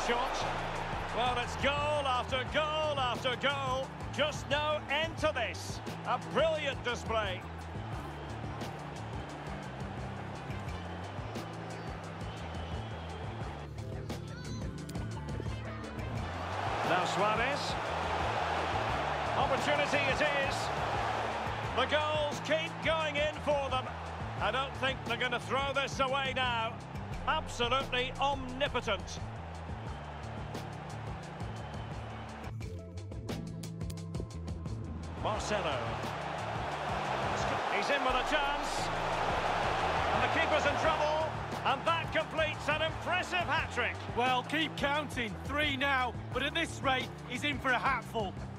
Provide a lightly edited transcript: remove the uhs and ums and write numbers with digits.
shot. Well, it's goal after goal after goal. Just no end to this. A brilliant display. Now Suarez. Opportunity it is. The goals keep going in for them. I don't think they're going to throw this away now. Absolutely omnipotent. Marcelo. He's in with a chance. And the keeper's in trouble. And that completes an impressive hat-trick. Well, keep counting. 3 now. But at this rate, he's in for a hatful.